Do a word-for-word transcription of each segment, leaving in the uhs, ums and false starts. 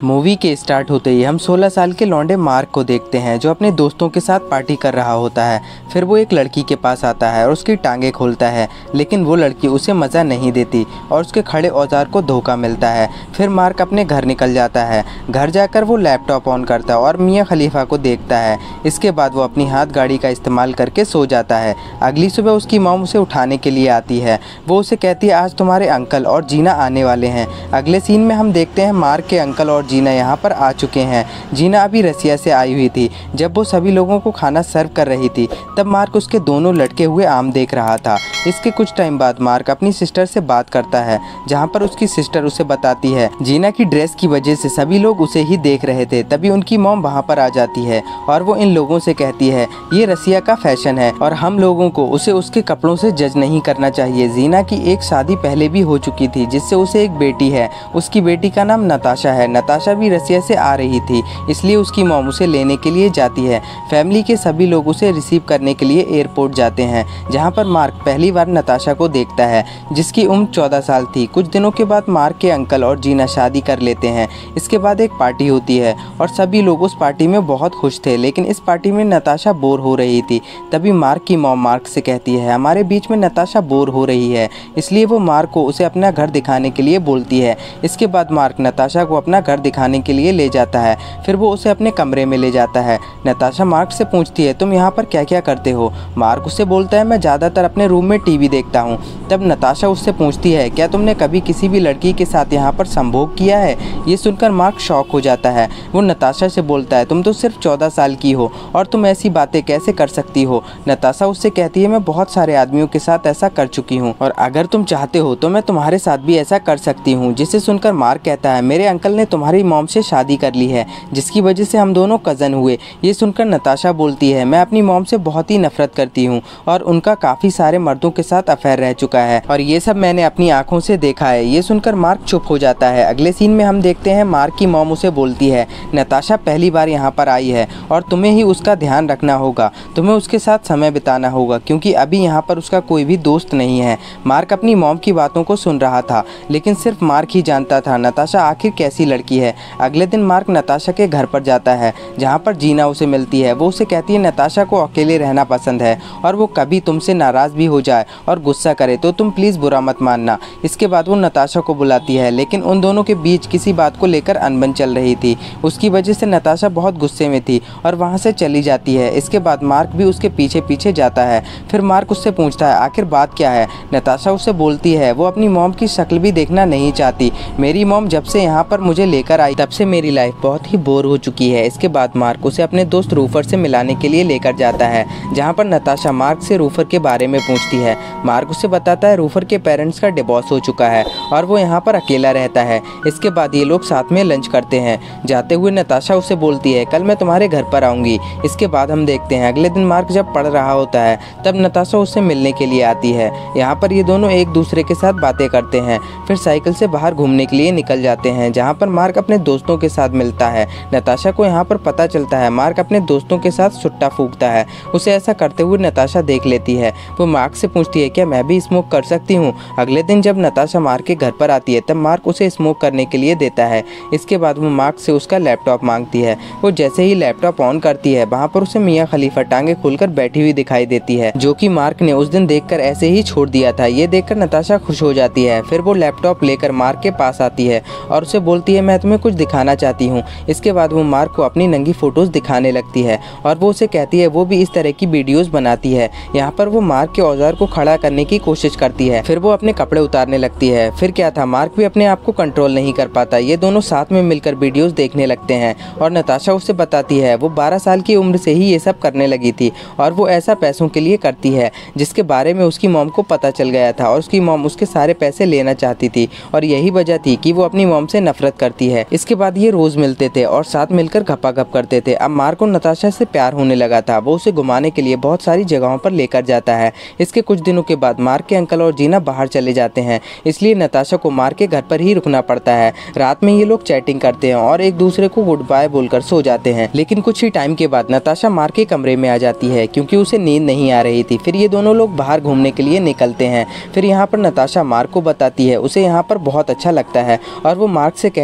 Movie के start होते ही हम सोलह साल के लौंडे मार्क को देखते हैं जो अपने दोस्तों के साथ पार्टी कर रहा होता है। फिर वो एक लड़की के पास आता है और उसकी टांगे खोलता है, लेकिन वो लड़की उसे मज़ा नहीं देती और उसके खड़े औजार को धोखा मिलता है। फिर मार्क अपने घर निकल जाता है। घर जाकर वो लैपटॉप ऑन करता है और मियाँ खलीफा को देखता है। इसके बाद वो अपनी हाथ गाड़ी का इस्तेमाल करके सो जाता है। अगली सुबह उसकी मॉम उसे उठाने के लिए आती है। वो उसे कहती है आज तुम्हारे अंकल और जीना आने वाले हैं। अगले सीन में हम देखते हैं मार्क के अंकल और जीना यहाँ पर आ चुके हैं। जीना अभी रसिया से आई हुई थी। जब वो सभी लोगों को खाना सर्व कर रही थी तब मार्क उसके दोनों लटके हुए आम देख रहा था। इसके कुछ टाइम बाद मार्क अपनी सिस्टर से बात करता है, जहाँ पर उसकी सिस्टर उसे बताती है जीना की ड्रेस की वजह से सभी लोग उसे ही देख रहे थे। तभी उनकी मॉम वहाँ पर आ जाती है और वो इन लोगों से कहती है ये रसिया का फैशन है और हम लोगों को उसे उसके कपड़ों से जज नहीं करना चाहिए। जीना की एक शादी पहले भी हो चुकी थी जिससे उसे एक बेटी है। उसकी बेटी का नाम नताशा है। नताशा भी रसिया से आ रही थी, इसलिए उसकी मॉम उसे लेने के लिए जाती है। फैमिली के सभी लोग उसे रिसीव करने के लिए एयरपोर्ट जाते हैं, जहां पर मार्क पहली बार नताशा को देखता है जिसकी उम्र चौदह साल थी। कुछ दिनों के बाद मार्क के अंकल और जीना शादी कर लेते हैं। इसके बाद एक पार्टी होती है और सभी लोग उस पार्टी में बहुत खुश थे, लेकिन इस पार्टी में नताशा बोर हो रही थी। तभी मार्क की मॉम मार्क से कहती है हमारे बीच में नताशा बोर हो रही है, इसलिए वो मार्क को उसे अपना घर दिखाने के लिए बोलती है। इसके बाद मार्क नताशा को अपना घर दिखाने के लिए ले जाता है। फिर वो उसे अपने कमरे में ले जाता है। नताशा मार्क से पूछती है तुम यहाँ पर क्या क्या करते हो। मार्क उससे बोलता है मैं ज़्यादातर अपने रूम में टीवी देखता हूँ। तब नताशा उससे पूछती है क्या तुमने कभी किसी भी लड़की के साथ यहाँ पर संभोग किया है। ये सुनकर मार्क शॉक हो जाता है। वो नताशा से बोलता है तुम तो सिर्फ चौदह साल की हो और तुम ऐसी बातें कैसे कर सकती हो। नताशा उससे कहती है मैं बहुत सारे आदमियों के साथ ऐसा कर चुकी हूँ और अगर तुम चाहते हो तो मैं तुम्हारे साथ भी ऐसा कर सकती हूँ। जिसे सुनकर मार्क कहता है मेरे अंकल ने तुम्हारी मॉम से शादी कर ली है जिसकी वजह से हम दोनों कज़न हुए। ये सुनकर नताशा बोलती है मैं अपनी मॉम से बहुत ही नफरत करती हूँ और उनका काफ़ी सारे मर्दों के साथ अफेयर रह चुका है और ये सब मैंने अपनी आंखों से देखा है। ये सुनकर मार्क चुप हो जाता है। अगले सीन में हम देखते हैं मार्क की मॉम उसे बोलती है नताशा पहली बार यहाँ पर आई है और तुम्हें ही उसका ध्यान रखना होगा। तुम्हें उसके साथ समय बिताना होगा क्योंकि अभी यहाँ पर उसका कोई भी दोस्त नहीं है। मार्क अपनी मॉम की बातों को सुन रहा था, लेकिन सिर्फ मार्क ही जानता था नताशा आखिर कैसी लड़की है। अगले दिन मार्क नताशा के घर पर जाता है, जहाँ पर जीना उसे मिलती है। वो उसे कहती है नताशा को अकेले रहना पसंद है और वो कभी तुमसे नाराज़ भी हो जाए और गुस्सा करे तो तुम प्लीज़ बुरा मत मानना। इसके बाद वो नताशा को बुलाती है, लेकिन उन दोनों के बीच किसी बात को लेकर अनबन चल रही थी। उसकी वजह से नताशा बहुत गुस्से में थी और वहाँ से चली जाती है। इसके बाद मार्क भी उसके पीछे पीछे जाता है। फिर मार्क उससे पूछता है आखिर बात क्या है। नताशा उससे बोलती है वो अपनी मॉम की शक्ल भी देखना नहीं चाहती। मेरी मॉम जब से यहाँ पर मुझे लेकर आई तब से मेरी लाइफ बहुत ही बोर हो चुकी है। इसके बाद मार्क उसे अपने दोस्त रूफर से मिलाने के लिए लेकर जाता है, जहाँ पर नताशा मार्क से रूफर के बारे में पूछती है। मार्क उसे बताता है रूफर के पेरेंट्स का डिवोर्स हो चुका है और वो यहाँ पर अकेला रहता है। इसके बाद ये लोग साथ में लंच करते हैं। जाते हुए नताशा उसे बोलती है कल मैं तुम्हारे घर पर आऊँगी। इसके बाद हम देखते हैं अगले दिन मार्क जब पढ़ रहा होता है तब नताशा उससे मिलने के लिए आती है। यहाँ पर ये दोनों एक दूसरे के साथ बातें करते हैं। फिर साइकिल से बाहर घूमने के लिए निकल जाते हैं, जहाँ पर मार्क अपने दोस्तों के साथ मिलता है। नताशा को यहाँ पर पता चलता है मार्क अपने दोस्तों के साथ सुट्टा फूंकता है। उसे ऐसा करते हुए नताशा देख लेती है। वो मार्क से पूछती है क्या मैं भी स्मोक कर सकती हूँ। अगले दिन जब नताशा मार्क के घर पर आती है तब मार्क उसे स्मोक करने के लिए देता है। इसके बाद वो मार्क से उसका लैपटॉप मांगती है। वो जैसे ही लैपटॉप ऑन करती है वहाँ पर उसे मियाँ खलीफा टांगे खोलकर बैठी हुई दिखाई देती है, जो कि मार्क ने उस दिन देखकर ऐसे ही छोड़ दिया था। ये देखकर नताशा खुश हो जाती है। फिर वो लैपटॉप लेकर मार्क के पास आती है और उसे बोलती है मैं तुम्हें कुछ दिखाना चाहती हूँ। इसके बाद वो मार्क को अपनी नंगी फोटोज दिखाने लगती है और वो उसे कहती है वो भी इस तरह की वीडियोस बनाती है। यहाँ पर वो मार्क के औजार को खड़ा करने की कोशिश करती है। फिर वो अपने कपड़े उतारने लगती है। फिर क्या था, मार्क भी अपने आप को कंट्रोल नहीं कर पाता। ये दोनों साथ में मिलकर वीडियोस देखने लगते हैं और नताशा उससे बताती है वो बारह साल की उम्र से ही ये सब करने लगी थी और वो ऐसा पैसों के लिए करती है जिसके बारे में उसकी मॉम को पता चल गया था और उसकी मॉम उसके सारे पैसे लेना चाहती थी और यही वजह थी कि वो अपनी मॉम से नफरत करती है। इसके बाद ये रोज मिलते थे और साथ मिलकर गपागप करते थे। अब मार्क को नताशा से प्यार होने लगा था। वो उसे घुमाने के लिए बहुत सारी जगहों पर लेकर जाता है। इसके कुछ दिनों के बाद मार्क के अंकल और जीना बाहर चले जाते हैं, इसलिए नताशा को मार्क के घर पर ही रुकना पड़ता है। रात में ये लोग चैटिंग करते हैं और एक दूसरे को गुड बाय बोलकर सो जाते हैं। लेकिन कुछ ही टाइम के बाद नताशा मार्क के कमरे में आ जाती है क्योंकि उसे नींद नहीं आ रही थी। फिर ये दोनों लोग बाहर घूमने के लिए निकलते हैं। फिर यहाँ पर नताशा मार्क को बताती है उसे यहाँ पर बहुत अच्छा लगता है और वो मार्क से कहती है वो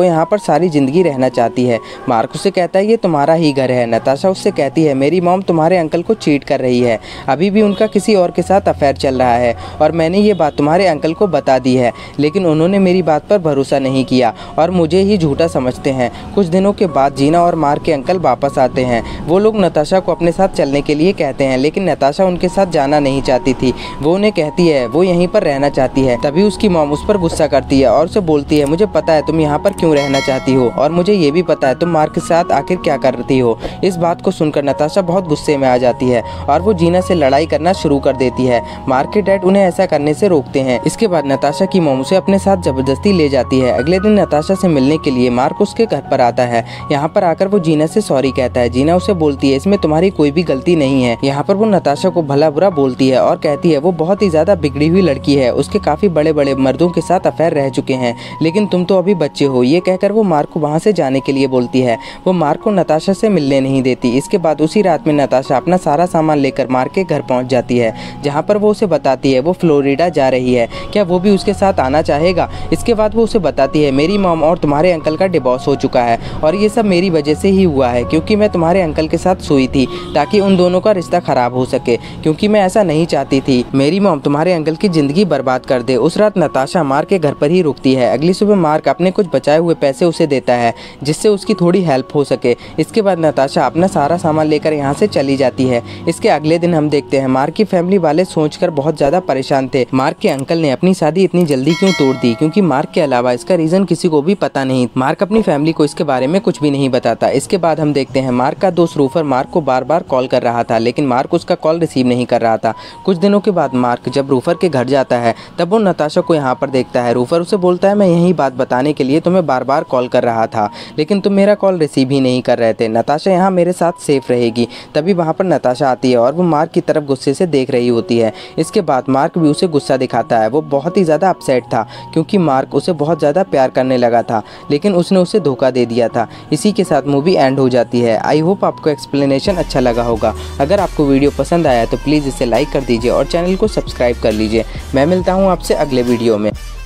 यहाँ पर सारी ज़िंदगी रहना चाहती है। मार्क उसे कहता है ये तुम्हारा ही घर है। नताशा उससे कहती है मेरी मॉम तुम्हारे अंकल को चीट कर रही है, अभी भी उनका किसी और के साथ अफेयर चल रहा है और मैंने ये बात तुम्हारे अंकल को बता दी है, लेकिन उन्होंने मेरी बात पर भरोसा नहीं किया और मुझे ही झूठा समझते हैं। कुछ दिनों के बाद जीना और मार्क के अंकल वापस आते हैं। वो लोग नताशा को अपने साथ चलने के लिए कहते हैं, लेकिन नताशा उनके साथ जाना नहीं चाहती थी। वो उन्हें कहती है वो यहीं पर रहना चाहती है। तभी उसकी मॉम उस पर गुस्सा करती है और उसे बोलती है मुझे पता है तुम यहाँ पर क्यों रहना चाहती हो और मुझे ये भी पता है तुम मार्क के साथ आखिर क्या कर रही हो। इस बात को सुनकर नताशा बहुत गुस्से में आ जाती है और वो जीना से लड़ाई करना शुरू कर देती है। मार्क के डैड उन्हें ऐसा करने से रोकते हैं। इसके बाद नताशा की मॉम उसे अपने साथ जबरदस्ती ले जाती है। अगले दिन नताशा से मिलने के लिए मार्क उसके घर पर आता है। यहाँ पर आकर वो जीना से सॉरी कहता है। जीना उसे बोलती है इसमें तुम्हारी कोई भी गलती नहीं है। यहाँ पर वो नताशा को भला बुरा बोलती है और कहती है वो बहुत ही ज्यादा बिगड़ी हुई लड़की है, उसके काफी बड़े बड़े मर्दों के साथ अफेयर रह चुके हैं, लेकिन तुम तो अभी बच्चे हो। ये कहकर वो मार्क को वहाँ से जाने के लिए बोलती है। वो मार्क को नताशा से मिलने नहीं देती। इसके बाद उसी रात में नताशा अपना सारा सामान लेकर मार्क के घर पहुँच जाती है, जहाँ पर वो उसे बताती है वो फ्लोरिडा जा रही है, क्या वो भी उसके साथ आना चाहेगा। इसके बाद वो उसे बताती है मेरी मॉम और तुम्हारे अंकल का डिवोर्स हो चुका है और ये सब मेरी वजह से ही हुआ है, क्योंकि मैं तुम्हारे अंकल के साथ सोई थी ताकि उन दोनों का रिश्ता खराब हो सके, क्योंकि मैं ऐसा नहीं चाहती थी मेरी मॉम तुम्हारे अंकल की जिंदगी बर्बाद कर दे। उस रात नताशा मार्क के घर पर ही रुकती है। अगली सुबह मार्क अपने कुछ बचाए हुए पैसे उसे देता है जिससे उसकी थोड़ी हेल्प हो सके। इसके बाद नताशा अपना सारा सामान लेकर यहाँ से चली जाती है। इसके अगले दिन हम देखते हैं मार्क की फैमिली वाले सोचकर बहुत ज्यादा परेशान थे। मार्क के अंकल ने अपनी शादी इतनी जल्दी क्यों तोड़ दी, क्योंकि मार्क के अलावा इसका रीजन किसी को भी पता नहीं। मार्क अपनी फैमिली को इसके बारे में कुछ भी नहीं बताता। इसके बाद हम देखते हैं मार्क का दोस्त रूफर मार्क को बार बार कॉल कर रहा था, लेकिन मार्क उसका कॉल रिसीव नहीं कर रहा था। कुछ दिनों के बाद मार्क जब रूफर के घर जाता है तब वो नताशा को यहाँ पर देखता है। रूफर उसे बोलता है मैं यही बात बताने के लिए तुम्हें बार बार कॉल कर रहा था, लेकिन तुम मेरा कॉल रिसीव ही नहीं कर रहे थे। नताशा यहाँ मेरे साथ सेफ रहेगी। तभी वहाँ पर नताशा आती है और वो मार्क की तरफ गुस्से से देख रही होती है। इसके बाद मार्क भी उसे गुस्सा दिखाता है। वो बहुत ही ज़्यादा अपसेट था क्योंकि मार्क उसे बहुत ज़्यादा प्यार करने लगा था, लेकिन उसने उसे धोखा दे दिया था। इसी के साथ मूवी एंड हो जाती है। आई होप आपको एक्सप्लेनेशन अच्छा लगा होगा। अगर आपको वीडियो पसंद आया तो प्लीज़ इसे लाइक कर दीजिए और चैनल को सब्सक्राइब कर लीजिए। मैं मिलता हूँ आपसे अगले वीडियो में।